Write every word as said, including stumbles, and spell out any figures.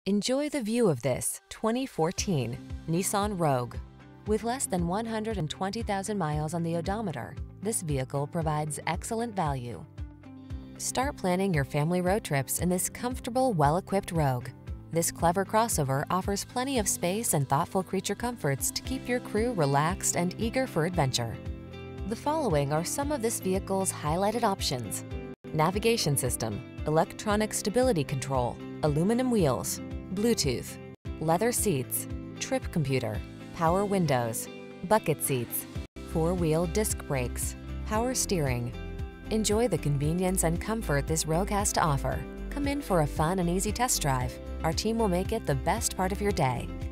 Enjoy the view of this twenty fourteen Nissan Rogue. With less than one hundred twenty thousand miles on the odometer, this vehicle provides excellent value. Start planning your family road trips in this comfortable, well-equipped Rogue. This clever crossover offers plenty of space and thoughtful creature comforts to keep your crew relaxed and eager for adventure. The following are some of this vehicle's highlighted options: navigation system, electronic stability control, aluminum wheels, Bluetooth, leather seats, trip computer, power windows, bucket seats, four-wheel disc brakes, power steering. Enjoy the convenience and comfort this Rogue has to offer. Come in for a fun and easy test drive. Our team will make it the best part of your day.